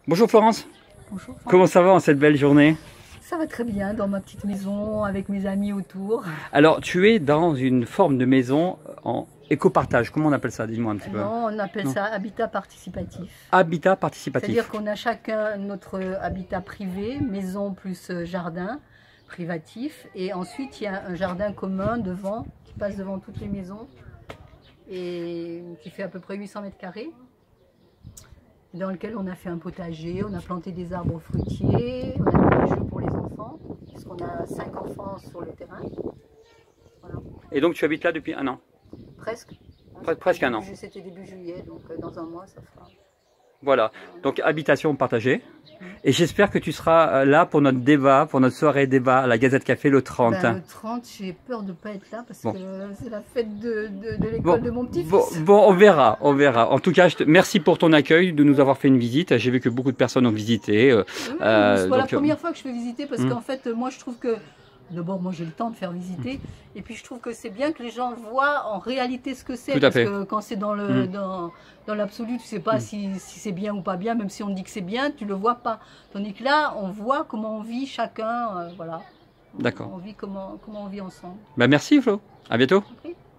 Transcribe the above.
Bonjour Florence, Bonjour. comment ça va en cette belle journée? Ça va très bien dans ma petite maison avec mes amis autour. Alors tu es dans une forme de maison en éco-partage, comment on appelle ça? Dis-moi un petit peu. Non, on appelle Non. ça habitat participatif. Habitat participatif. C'est-à-dire qu'on a chacun notre habitat privé, maison plus jardin privatif. Et ensuite, il y a un jardin commun devant, qui passe devant toutes les maisons et qui fait à peu près 800 mètres carrés. Dans lequel on a fait un potager, on a planté des arbres fruitiers, on a mis des jeux pour les enfants, puisqu'on a 5 enfants sur le terrain. Voilà. Et donc tu habites là depuis un an? Presque. Presque un an. C'était début juillet, donc dans un mois ça fera. Voilà, donc habitation partagée. Et j'espère que tu seras là pour notre débat, pour notre soirée débat à la Gazette Café le 30. Ben, le 30, j'ai peur de ne pas être là parce que c'est la fête de l'école de mon petit-fils. Bon, on verra, on verra. En tout cas, merci pour ton accueil, de nous avoir fait une visite. J'ai vu que beaucoup de personnes ont visité. C'est pas la première fois que je fais visiter parce qu'en fait, moi je trouve que d'abord, moi j'ai le temps de faire visiter, et puis je trouve que c'est bien que les gens voient en réalité ce que c'est, parce que quand c'est dans le dans l'absolu, tu sais pas si c'est bien ou pas bien, même si on dit que c'est bien, tu le vois pas. Tandis que là, on voit comment on vit chacun, voilà. D'accord. On vit comment on vit ensemble. Ben merci Flo, à bientôt. Okay.